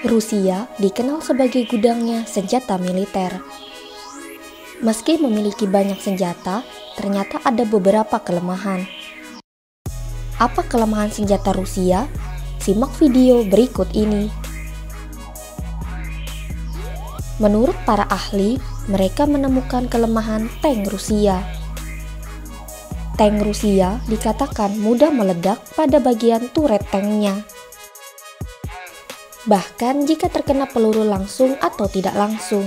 Rusia dikenal sebagai gudangnya senjata militer. Meski memiliki banyak senjata, ternyata ada beberapa kelemahan. Apa kelemahan senjata Rusia? Simak video berikut ini. Menurut para ahli, mereka menemukan kelemahan tank Rusia. Tank Rusia dikatakan mudah meledak pada bagian turret tanknya. Bahkan jika terkena peluru langsung atau tidak langsung.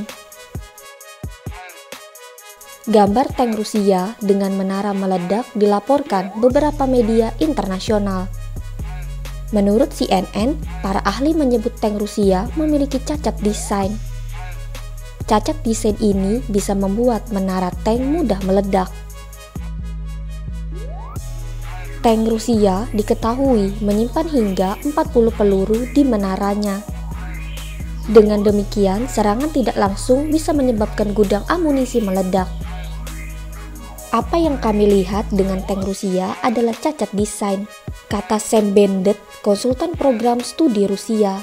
Gambar tank Rusia dengan menara meledak dilaporkan beberapa media internasional. Menurut CNN, para ahli menyebut tank Rusia memiliki cacat desain. Cacat desain ini bisa membuat menara tank mudah meledak. Tank Rusia diketahui menyimpan hingga 40 peluru di menaranya. Dengan demikian, serangan tidak langsung bisa menyebabkan gudang amunisi meledak. Apa yang kami lihat dengan tank Rusia adalah cacat desain, kata Sam Bendit, konsultan program studi Rusia.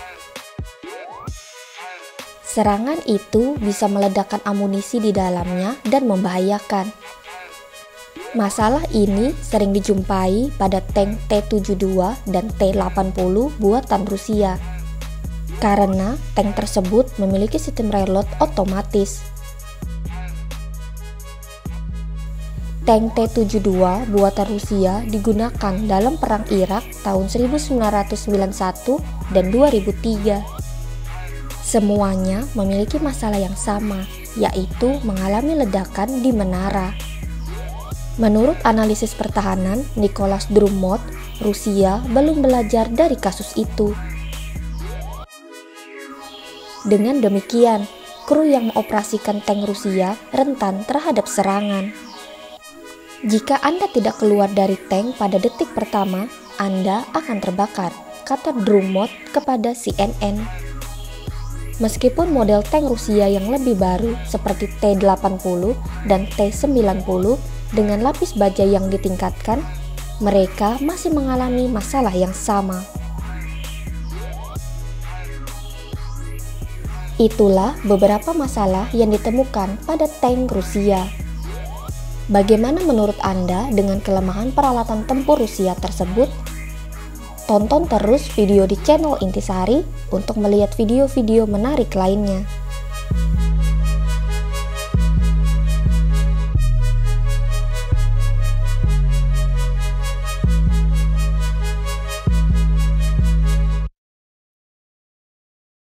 Serangan itu bisa meledakkan amunisi di dalamnya dan membahayakan. Masalah ini sering dijumpai pada tank T-72 dan T-80 buatan Rusia. Karena tank tersebut memiliki sistem reload otomatis. Tank T-72 buatan Rusia digunakan dalam Perang Irak tahun 1991 dan 2003. Semuanya memiliki masalah yang sama, yaitu mengalami ledakan di menara. Menurut analisis pertahanan Nicholas Drummond, Rusia belum belajar dari kasus itu. Dengan demikian, kru yang mengoperasikan tank Rusia rentan terhadap serangan. Jika Anda tidak keluar dari tank pada detik pertama, Anda akan terbakar, kata Drummond kepada CNN. Meskipun model tank Rusia yang lebih baru seperti T-80 dan T-90 dengan lapis baja yang ditingkatkan, mereka masih mengalami masalah yang sama. Itulah beberapa masalah yang ditemukan pada tank Rusia. Bagaimana menurut Anda dengan kelemahan peralatan tempur Rusia tersebut? Tonton terus video di channel Intisari untuk melihat video-video menarik lainnya.